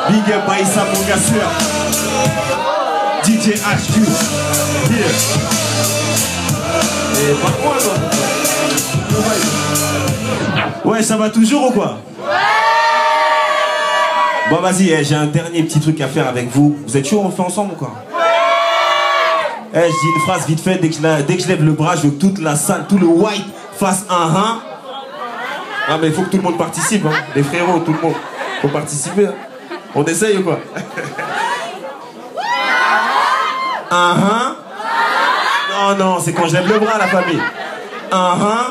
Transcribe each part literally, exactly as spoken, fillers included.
Big up Aïssa, mon gars sûr. D J H Q. Here. Et pas de moi, toi. Ouais, ça va toujours ou quoi? Bon, vas-y, eh, j'ai un dernier petit truc à faire avec vous. Vous êtes chaud, on fait ensemble ou quoi? Eh, je dis une phrase vite fait, dès que, je, dès que je lève le bras, je veux que toute la salle, tout le white fasse un un. Ah, mais il faut que tout le monde participe, hein. Les frérots, tout le monde. Faut participer, hein. On essaye ou quoi? Un un. Non, non, c'est quand je lève le bras, la famille. Un un.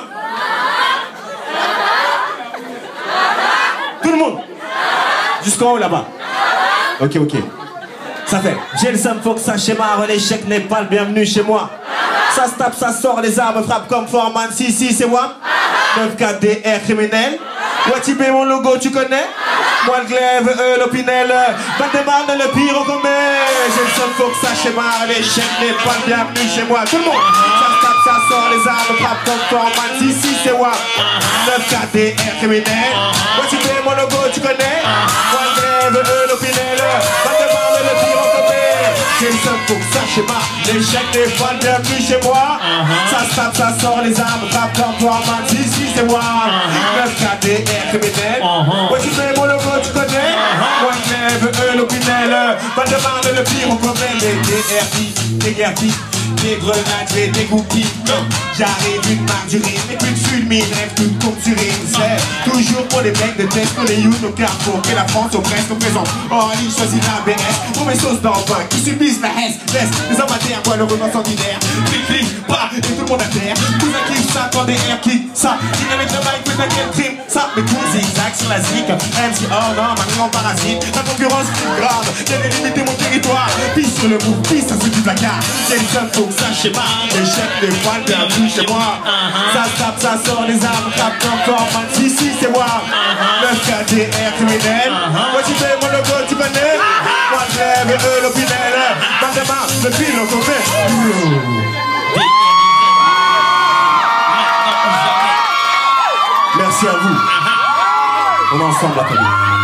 Tout le monde. Jusqu'en haut là-bas. Ok, ok. Ça fait. J'ai le seum, faut que ça schéma. L'échec n'est pas le bienvenu chez moi. Ça se tape, ça sort, les armes frappent comme Foreman. Si, si, c'est moi. neuf quatre D R criminel. Watibé, mon logo, tu connais? Moi le glaive, eux l'opinel. Pas de marne, le pire au commet. J'ai le seum, faut que ça schéma. L'échec n'est pas le bienvenu chez moi. Tout le monde. Ça se tape, ça sort, les armes frappent comme Foreman. Si, si, c'est moi. neuf quatre D R criminel. Watibé, mon logo, tu connais? Moi le glaive, eux l'opinel. Pas de marne, le pire au commet. J'ai le seum, faut que ça schéma. L'échec n'est pas le bienvenu chez moi. Ça se tape, ça sort, les armes frappent comme Foreman. Si, si, c'est moi. neuf quatre D R criminel. Ouais, tu fais mon logo, tu connais. Moi, je lève, eux, l'opinel. Pas de marne, le pire, on commet. Les D R I, des guerpis, des grenades, et des cookies. J'arrive une marque du rime, et plus de fulmine, rêve toute courte sur rime. C'est toujours pour les mecs de test, pour les youths au carrefour, et la France au presque au présent. Oh, il choisit la B S, pour mes sauces dans le pain, qui subissent la S, laisse les amateurs, quoi, le renom sanguinaire. Clic, clic, pas, et tout le monde à terre. Tout un kiff, ça, quand des airs kick, ça. Dynamique le mic, mais t'inquiète, trim, ça. Mais tout zigzag sur la zik. M C, oh non, maintenant on parasite. La concurrence grave, j'ai délimité mon territoire. Pisse sur le bout, pisse à ceux du placard. J'ai le seum, faut que ça schéma. L'échec, les poils, bienvenue chez moi. Ça tape, ça sort, les armes tapent encore. Man, si, si, c'est moi. neuf quatre D R criminel. Moi, tu fais mon logo, tu connais. Moi, je lève, et eux, l'opinel. Mandema, le pile, au complet. Merci à vous. On est ensemble, la famille.